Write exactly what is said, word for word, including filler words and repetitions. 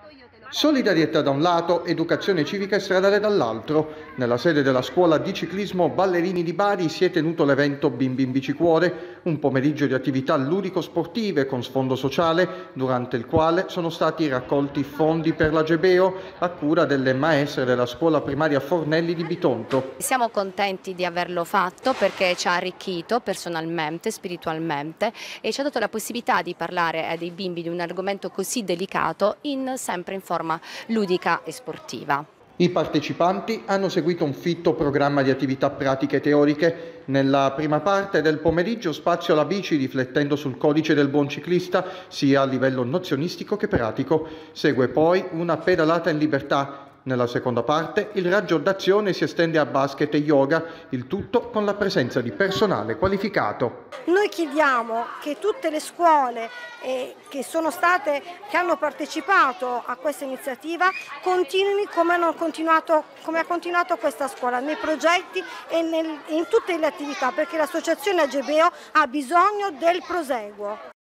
Solidarietà da un lato, educazione civica e stradale dall'altro. Nella sede della scuola di ciclismo Ballerini di Bari si è tenuto l'evento Bimbi in Bicicuore, un pomeriggio di attività ludico-sportive con sfondo sociale, durante il quale sono stati raccolti fondi per l'Agebeo a cura delle maestre della scuola primaria Fornelli di Bitonto. Siamo contenti di averlo fatto perché ci ha arricchito personalmente, spiritualmente e ci ha dato la possibilità di parlare ai dei bimbi di un argomento così delicato in, sempre in forma ludica e sportiva. I partecipanti hanno seguito un fitto programma di attività pratiche e teoriche. Nella prima parte del pomeriggio spazio alla bici riflettendo sul codice del buon ciclista sia a livello nozionistico che pratico. Segue poi una pedalata in libertà. Nella seconda parte il raggio d'azione si estende a basket e yoga, il tutto con la presenza di personale qualificato. Noi chiediamo che tutte le scuole eh, che sono state, che hanno partecipato a questa iniziativa continuino come, hanno continuato, come ha continuato questa scuola, nei progetti e nel, in tutte le attività, perché l'associazione Agebeo ha bisogno del proseguo.